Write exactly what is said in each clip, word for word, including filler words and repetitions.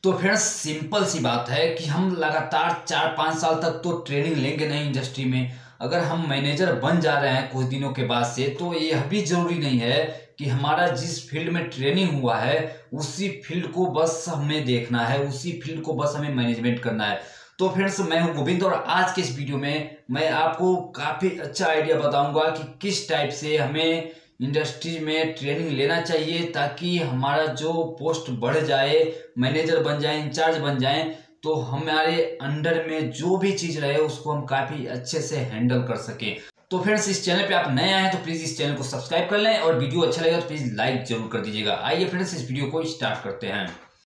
तो friends simple सी बात है कि हम लगातार चार पाँच साल तक तो ट्रेनिंग लेंगे नहीं इंडस्ट्री में। अगर हम मैनेजर बन जा रहे हैं कुछ दिनों के बाद से, तो यह भी जरूरी नहीं है कि हमारा जिस फील्ड में ट्रेनिंग हुआ है उसी फील्ड को बस हमें देखना है, उसी फील्ड को बस हमें मैनेजमेंट करना है। तो फ्रेंड्स मैं हूं गोविंद और आज के इस वीडियो में मैं आपको काफ़ी अच्छा आइडिया बताऊंगा कि किस टाइप से हमें इंडस्ट्री में ट्रेनिंग लेना चाहिए ताकि हमारा जो पोस्ट बढ़ जाए, मैनेजर बन जाए, इंचार्ज बन जाए, तो हमारे अंडर में जो भी चीज़ रहे उसको हम काफ़ी अच्छे से हैंडल कर सकें। तो फ्रेंड्स इस चैनल पे आप नए आए हैं तो प्लीज़ इस चैनल को सब्सक्राइब कर लें और वीडियो अच्छा लगेगा तो प्लीज़ लाइक जरूर कर दीजिएगा। आइए फ्रेंड्स इस वीडियो को स्टार्ट करते हैं।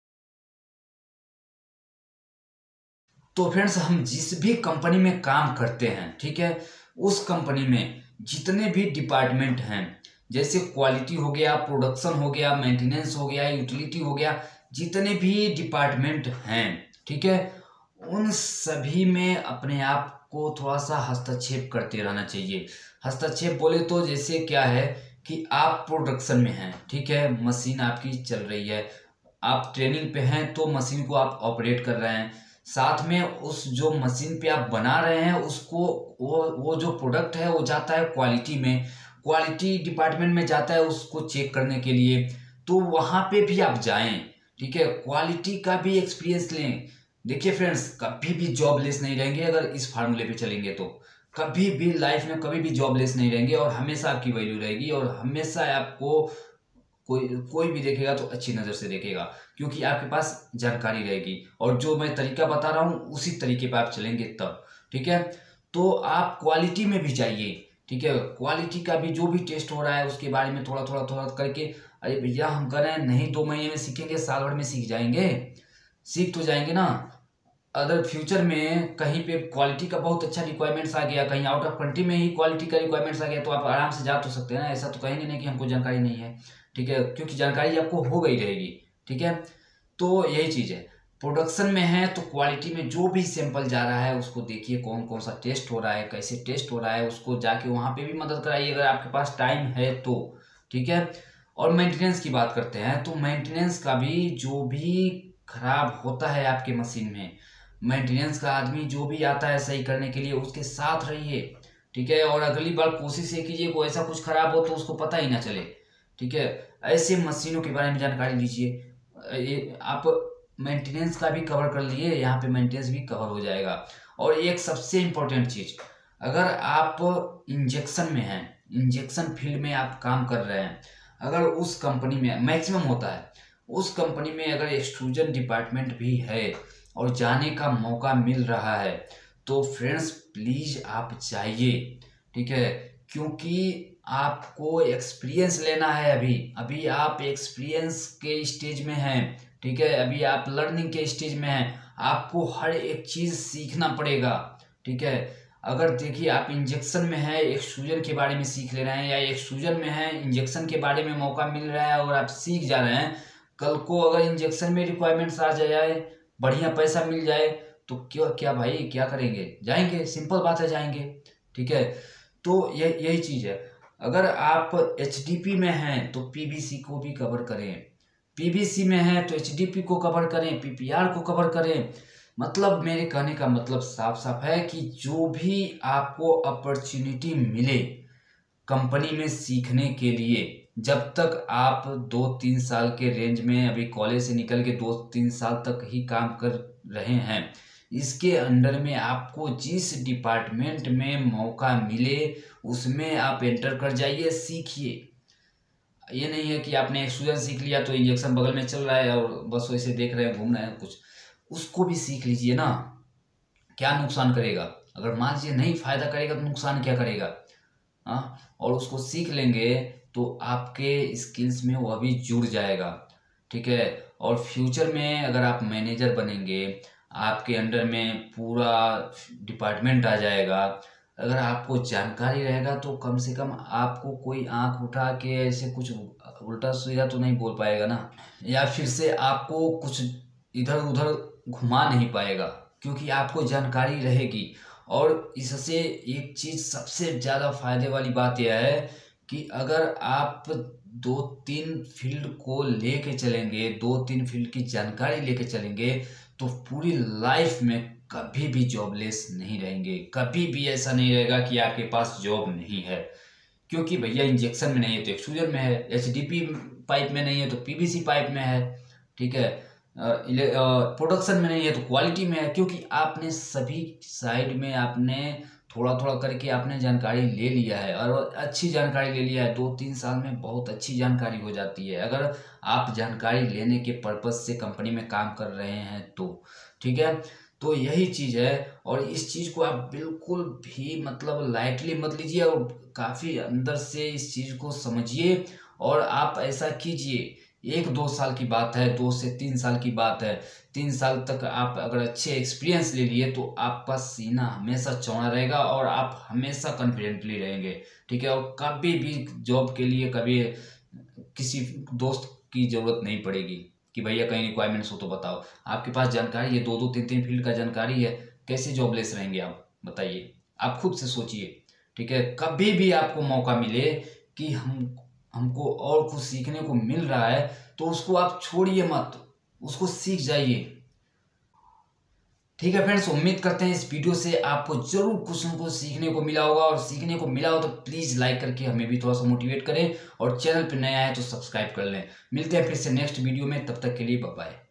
तो फ्रेंड्स हम जिस भी कंपनी में काम करते हैं, ठीक है, उस कंपनी में जितने भी डिपार्टमेंट हैं, जैसे क्वालिटी हो गया, प्रोडक्शन हो गया, मेंटेनेंस हो गया, यूटिलिटी हो गया, जितने भी डिपार्टमेंट हैं, ठीक है, उन सभी में अपने आप को थोड़ा सा हस्तक्षेप करते रहना चाहिए। हस्तक्षेप बोले तो जैसे क्या है कि आप प्रोडक्शन में हैं, ठीक है, मशीन आपकी चल रही है, आप ट्रेनिंग पे हैं तो मशीन को आप ऑपरेट कर रहे हैं, साथ में उस जो मशीन पे आप बना रहे हैं उसको वो वो जो प्रोडक्ट है वो जाता है क्वालिटी में, क्वालिटी डिपार्टमेंट में जाता है उसको चेक करने के लिए। तो वहाँ पे भी आप जाएं, ठीक है, क्वालिटी का भी एक्सपीरियंस लें। देखिए फ्रेंड्स कभी भी जॉबलेस नहीं रहेंगे अगर इस फार्मूले पे चलेंगे तो कभी भी लाइफ में कभी भी जॉबलेस नहीं रहेंगे और हमेशा आपकी वैल्यू रहेगी और हमेशा आपको कोई कोई भी देखेगा तो अच्छी नज़र से देखेगा क्योंकि आपके पास जानकारी रहेगी और जो मैं तरीका बता रहा हूँ उसी तरीके पे आप चलेंगे तब, ठीक है। तो आप क्वालिटी में भी जाइए, ठीक है, क्वालिटी का भी जो भी टेस्ट हो रहा है उसके बारे में थोड़ा थोड़ा थोड़ा करके, अरे भैया हम कर रहे हैं नहीं, दो महीने में सीखेंगे, साल भर में सीख जाएंगे, सीख तो जाएंगे ना। अगर फ्यूचर में कहीं पे क्वालिटी का बहुत अच्छा रिक्वायरमेंट्स आ गया, कहीं आउट ऑफ कंट्री में ही क्वालिटी का रिक्वायरमेंट्स आ गया तो आप आराम से जा तो सकते हैं ना, ऐसा तो कहेंगे नहीं कि हमको जानकारी नहीं है, ठीक है, क्योंकि जानकारी आपको हो गई रहेगी, ठीक है। तो यही चीज़ है, प्रोडक्शन में है तो क्वालिटी में जो भी सैंपल जा रहा है उसको देखिए कौन कौन सा टेस्ट हो रहा है, कैसे टेस्ट हो रहा है, उसको जाके वहाँ पे भी मदद कराइए अगर आपके पास टाइम है तो, ठीक है। और मेंटेनेंस की बात करते हैं तो मेंटेनेंस का भी जो भी खराब होता है आपके मशीन में, मेंटेनेंस का आदमी जो भी आता है सही करने के लिए उसके साथ रहिए, ठीक है। और अगली बार कोशिश ये कीजिए कोई ऐसा कुछ खराब हो तो उसको पता ही ना चले, ठीक है। ऐसे मशीनों के बारे में जानकारी लीजिए। ये आप मेंटेनेंस का भी कवर कर लिए, यहाँ पे मेंटेनेंस भी कवर हो जाएगा। और एक सबसे इम्पोर्टेंट चीज़, अगर आप इंजेक्शन में हैं, इंजेक्शन फील्ड में आप काम कर रहे हैं, अगर उस कंपनी में मैक्सिमम होता है उस कंपनी में अगर एक्सट्रूजन डिपार्टमेंट भी है और जाने का मौका मिल रहा है तो फ्रेंड्स प्लीज़ आप जाइए, ठीक है, क्योंकि आपको एक्सपीरियंस लेना है। अभी अभी आप एक्सपीरियंस के स्टेज में हैं, ठीक है, अभी आप लर्निंग के स्टेज में हैं, आपको हर एक चीज़ सीखना पड़ेगा, ठीक है। अगर देखिए आप इंजेक्शन में है, एक्सट्रूजन के बारे में सीख ले रहे हैं, या एक्सट्रूजन में है इंजेक्शन के बारे में मौका मिल रहा है और आप सीख जा रहे हैं, कल को अगर इंजेक्शन में रिक्वायरमेंट्स आ जाए, बढ़िया पैसा मिल जाए तो क्या क्या भाई क्या करेंगे, जाएंगे, सिंपल बात है, जाएंगे, ठीक है। तो ये यही चीज़ है, अगर आप एच डी पी में हैं तो पी वी सी को भी कवर करें, पी वी सी में हैं तो एच डी पी को कवर करें, पी पी आर को कवर करें। मतलब मेरे कहने का मतलब साफ साफ है कि जो भी आपको अपॉर्चुनिटी मिले कंपनी में सीखने के लिए, जब तक आप दो तीन साल के रेंज में, अभी कॉलेज से निकल के दो तीन साल तक ही काम कर रहे हैं, इसके अंडर में आपको जिस डिपार्टमेंट में मौका मिले उसमें आप एंटर कर जाइए, सीखिए। ये नहीं है कि आपने एक्सट्रूजन सीख लिया तो इंजेक्शन बगल में चल रहा है और बस वैसे देख रहे हैं, घूम रहे हैं, कुछ उसको भी सीख लीजिए ना। क्या नुकसान करेगा, अगर मान लीजिए नहीं फायदा करेगा तो नुकसान क्या करेगा, हाँ, और उसको सीख लेंगे तो आपके स्किल्स में वो अभी जुड़ जाएगा, ठीक है। और फ्यूचर में अगर आप मैनेजर बनेंगे, आपके अंडर में पूरा डिपार्टमेंट आ जाएगा, अगर आपको जानकारी रहेगा तो कम से कम आपको कोई आंख उठा के ऐसे कुछ उल्टा सीधा तो नहीं बोल पाएगा ना, या फिर से आपको कुछ इधर उधर घुमा नहीं पाएगा क्योंकि आपको जानकारी रहेगी। और इससे एक चीज़ सबसे ज़्यादा फायदे वाली बात यह है कि अगर आप दो तीन फील्ड को लेके चलेंगे, दो तीन फील्ड की जानकारी लेके चलेंगे, तो पूरी लाइफ में कभी भी जॉबलेस नहीं रहेंगे। कभी भी ऐसा नहीं रहेगा कि आपके पास जॉब नहीं है, क्योंकि भैया इंजेक्शन में नहीं है तो एक्सट्रूजन में है, एचडीपी पाइप में नहीं है तो पीवीसी पाइप में है, ठीक है, प्रोडक्शन में नहीं है तो क्वालिटी में है। क्योंकि आपने सभी साइड में आपने थोड़ा थोड़ा करके आपने जानकारी ले लिया है, और अच्छी जानकारी ले लिया है। दो तीन साल में बहुत अच्छी जानकारी हो जाती है अगर आप जानकारी लेने के पर्पज से कंपनी में काम कर रहे हैं तो, ठीक है। तो यही चीज़ है, और इस चीज़ को आप बिल्कुल भी मतलब लाइटली मत लीजिए, और काफ़ी अंदर से इस चीज़ को समझिए। और आप ऐसा कीजिए, एक दो साल की बात है, दो से तीन साल की बात है, तीन साल तक आप अगर अच्छे एक्सपीरियंस ले लिए तो आपका सीना हमेशा चौड़ा रहेगा और आप हमेशा कॉन्फिडेंटली रहेंगे, ठीक है। और कभी भी जॉब के लिए कभी किसी दोस्त की ज़रूरत नहीं पड़ेगी कि भैया कहीं रिक्वायरमेंट्स हो तो बताओ। आपके पास जानकारी है, दो दो तीन तीन फील्ड का जानकारी है, कैसे जॉबलेस रहेंगे आप बताइए। आप खुद से सोचिए, ठीक है। कभी भी आपको मौका मिले कि हम हमको और कुछ सीखने को मिल रहा है तो उसको आप छोड़िए मत, उसको सीख जाइए, ठीक है फ्रेंड्स। उम्मीद करते हैं इस वीडियो से आपको जरूर कुछ न कुछ सीखने को मिला होगा, और सीखने को मिला हो तो प्लीज़ लाइक करके हमें भी थोड़ा सा मोटिवेट करें, और चैनल पर नया है तो सब्सक्राइब कर लें। मिलते हैं फिर से नेक्स्ट वीडियो में, तब तक के लिए बाय बाय।